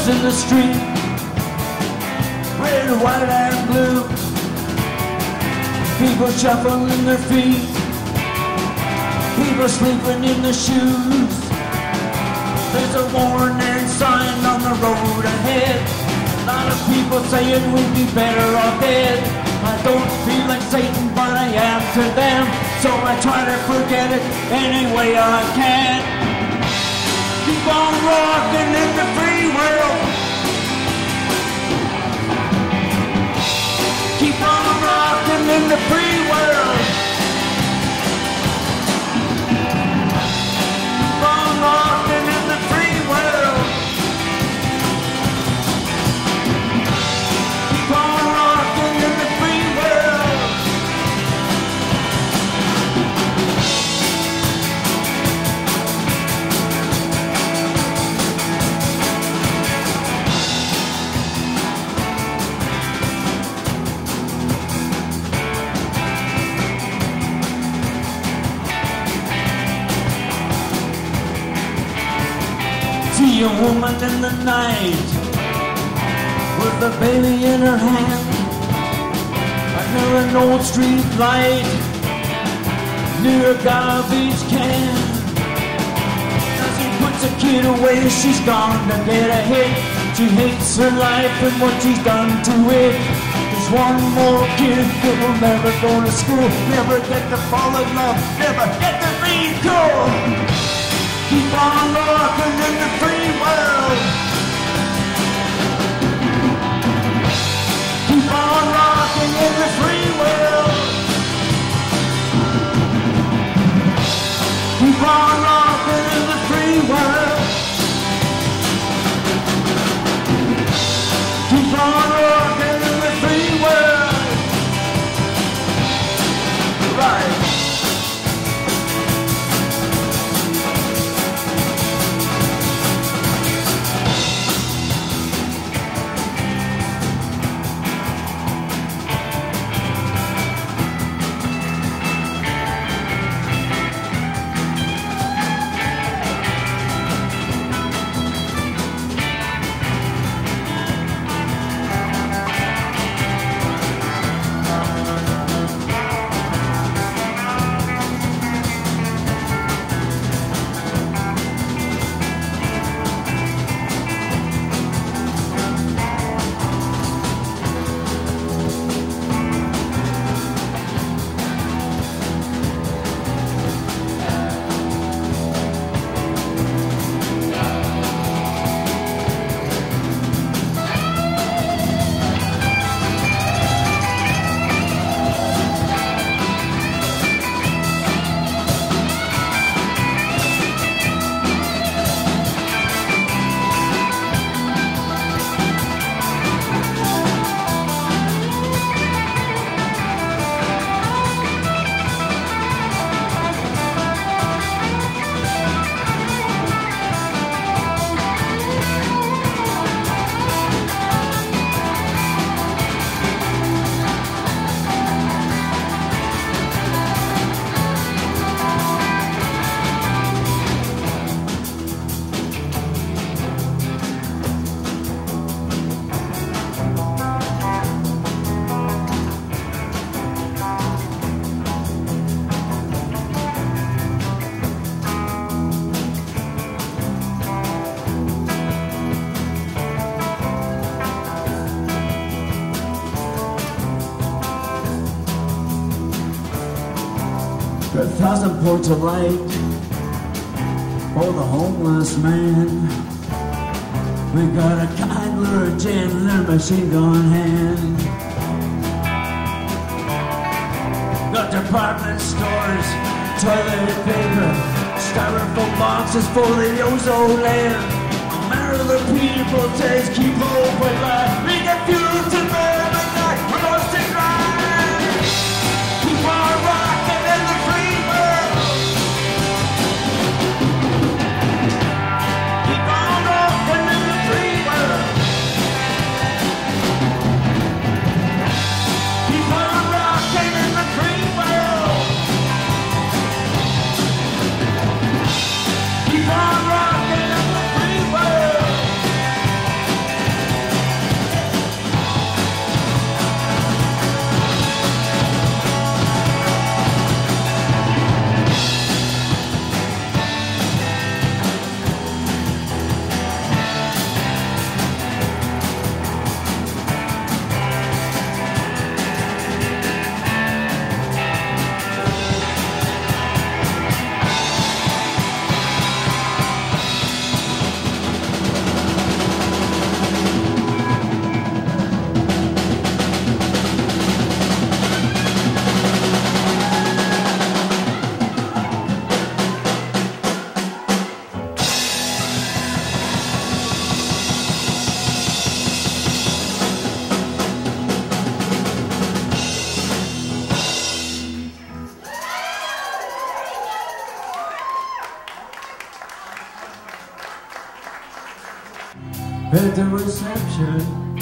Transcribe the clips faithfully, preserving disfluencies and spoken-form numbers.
colors in the street, red, white, and blue. People shuffling their feet, people sleeping in their shoes. There's a warning sign on the road ahead. A lot of people saying we'd be better off dead. I don't feel like Satan, but I am to them, so I try to forget it any way I can. Keep on rocking in the free world. Keep on rocking in the free world. Keep on rocking in the free world. Keep on rocking in the free world. See a woman in the night with a baby in her hand, under an old street light near a garbage can. As he puts a kid away, she's gone to get a hit. She hates her life and what she's done to it. There's one more kid that will never go to school, never get to fall in love, never get to be cool. Keep on rocking in the free world. Keep on rocking in the free world. Keep on rocking in the free world. Keep on rocking in the free world. Right. A thousand points of light for the homeless man. We got a kindler, gentler machine gun hand. Got department stores, toilet paper, styrofoam boxes for the ozone layer. No matter the people taste, keep hope alive. We get fuel to burn the night. We're gonna stick right. Keep on rocking in the free world. Keep on rocking in the free world. Keep on rocking in the free world. Keep on rocking in the free world. at the reception.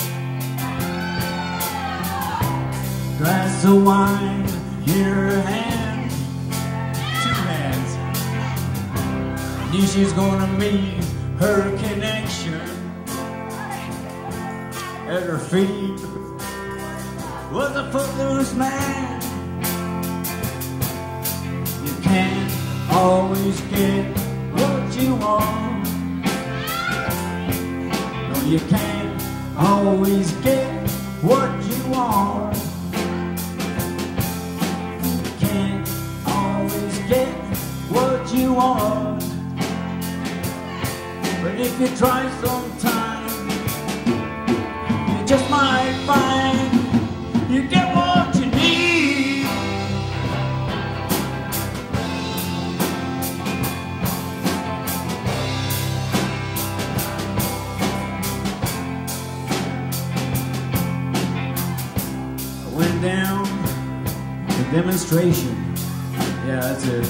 Glass of wine in her hand, two hands. Knew she was gonna meet her connection. At her feet was a footloose man. You can't always get what you want. No, you can't always get what you want. You can't always get what you want. But if you try sometime, you just might find you get what you need. I went down to demonstration. Yeah, that's it.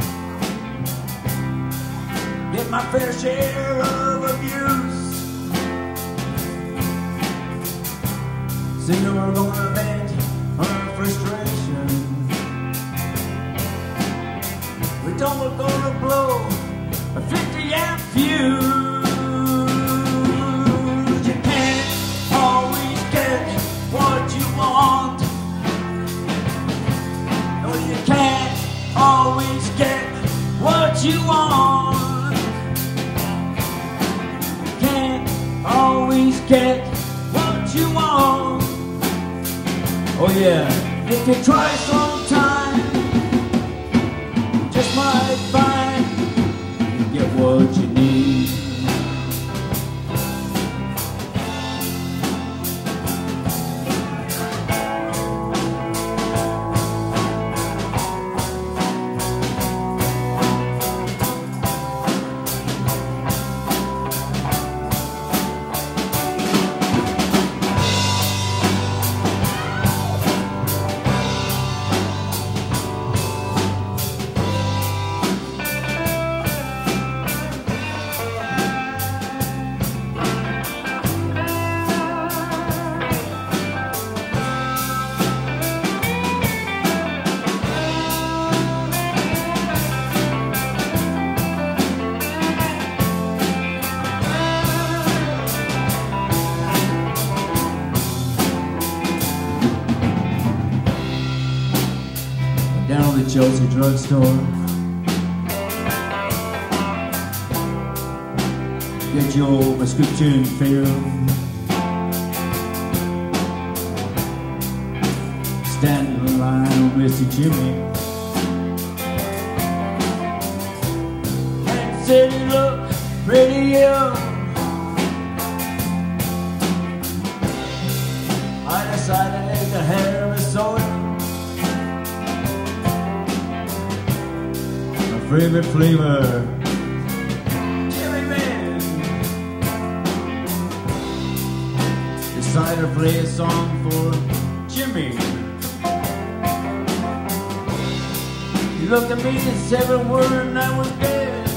Get my fair share of abuse. Singer we're gonna vent our frustration. We don't we're gonna blow a fifty amp fuse. You can't always get what you want. No, you can't always get what you want. Always get what you want. Oh yeah, if you try sometime, just might find you get what you need. Chelsea drugstore. Get your prescription filled. Stand in line with Mister Jimmy. And said he looked pretty young. I decided to have a soda. Favorite flavor, cherry red. Decided to play a song for Jimmy. He looked at me and said every word and I was dead.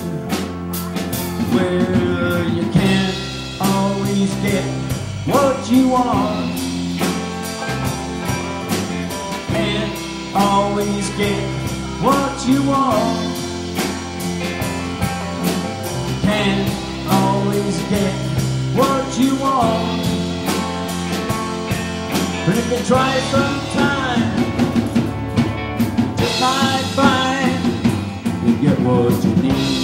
Well, you can't always get what you want. Can't always get what you want. Can't always get what you want. But if you try sometime, just might find you get what you need.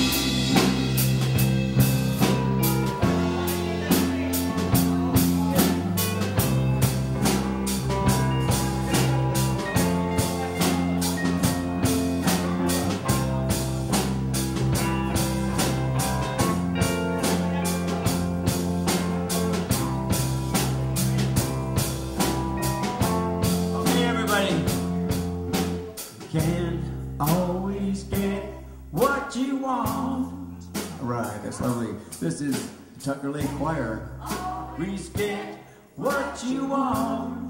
Can't always get what you want. All right, that's lovely. This is Tucker Lake Choir. Please get what you want.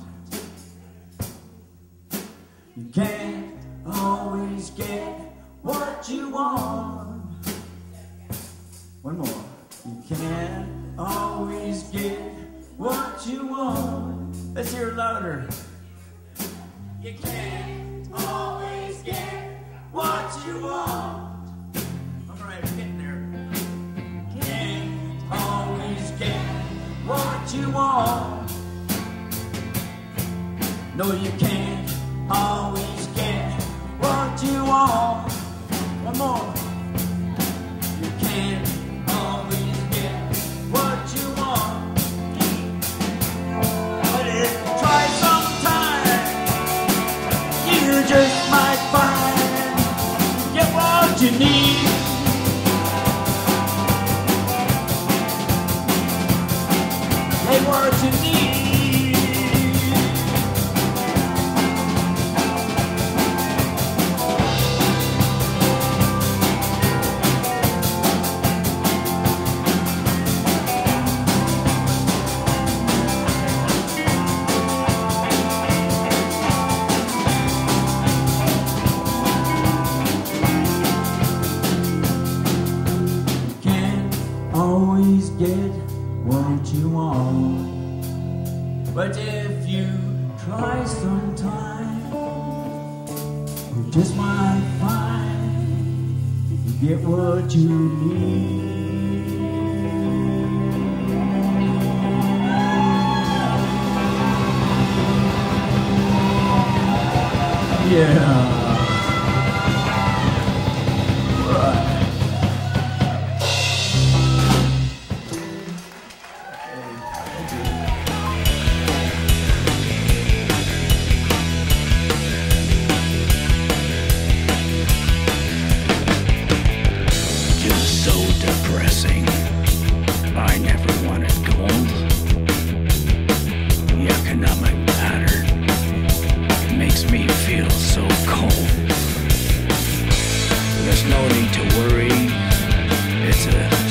You can't always get what you want. One more. You can't always get what you want. Let's hear it louder. You can't always get what you want. All right, we're getting there. Can't always get what you want. No, you can't always get what you want. One more. You can't always get what you want. But if you try sometime, you just might find get what you need. Get what you need. Always get what you want, but if you try sometime, you just might find you get what you need. Yeah. I never wanted gold. The economic pattern makes me feel so cold. There's no need to worry. It's a